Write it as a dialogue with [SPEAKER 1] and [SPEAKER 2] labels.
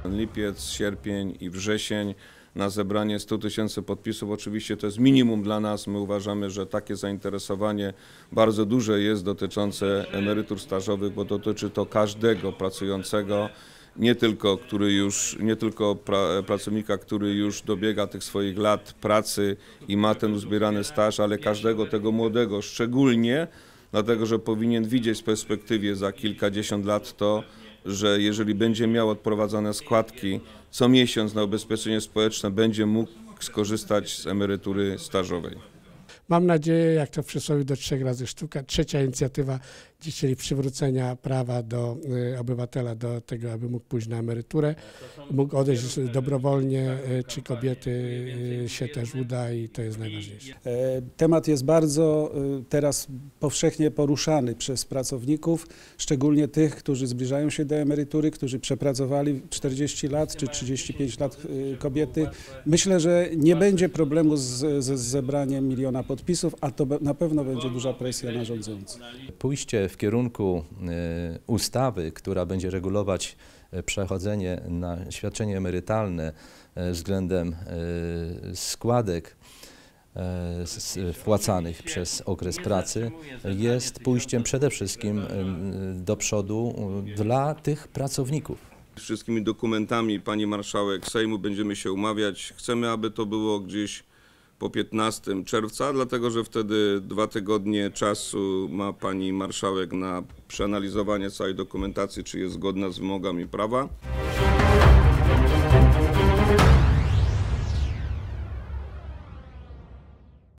[SPEAKER 1] lipiec, sierpień i wrzesień na zebranie 100 000 podpisów. Oczywiście to jest minimum dla nas. My uważamy, że takie zainteresowanie bardzo duże jest dotyczące emerytur stażowych, bo dotyczy to każdego pracującego, nie tylko pracownika, który już dobiega tych swoich lat pracy i ma ten uzbierany staż, ale każdego tego młodego, szczególnie dlatego, że powinien widzieć w perspektywie za kilkadziesiąt lat to, że jeżeli będzie miał odprowadzone składki co miesiąc na ubezpieczenie społeczne, będzie mógł skorzystać z emerytury stażowej.
[SPEAKER 2] Mam nadzieję, jak to w przysłowie, do 3 razy sztuka. Trzecia inicjatywa, czyli przywrócenia prawa do obywatela do tego, aby mógł pójść na emeryturę, mógł odejść dobrowolnie, czy kobiety się też uda, i to jest najważniejsze.
[SPEAKER 3] Temat jest bardzo teraz powszechnie poruszany przez pracowników, szczególnie tych, którzy zbliżają się do emerytury, którzy przepracowali 40 lat czy 35 lat kobiety. Myślę, że nie będzie problemu ze zebraniem 1 000 000 podpisów, a to na pewno będzie duża presja na rządzących.
[SPEAKER 4] Pójście w kierunku ustawy, która będzie regulować przechodzenie na świadczenie emerytalne względem składek wpłacanych przez okres pracy, jest pójściem przede wszystkim do przodu dla tych pracowników.
[SPEAKER 1] Z wszystkimi dokumentami pani marszałek Sejmu będziemy się umawiać. Chcemy, aby to było gdzieś po 15 czerwca, dlatego że wtedy 2 tygodnie czasu ma pani marszałek na przeanalizowanie całej dokumentacji, czy jest zgodna z wymogami prawa.